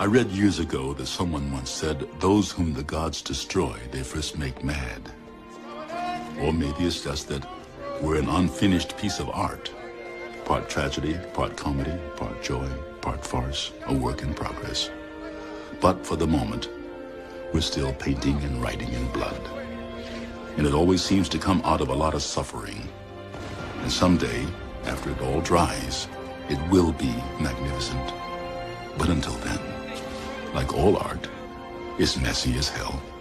I read years ago that someone once said, those whom the gods destroy, they first make mad. Or maybe it's just that we're an unfinished piece of art. Part tragedy, part comedy, part joy, part farce, a work in progress. But for the moment, we're still painting and writing in blood. And it always seems to come out of a lot of suffering. And someday, after it all dries, it will be magnificent. But until then, like all art, it's messy as hell.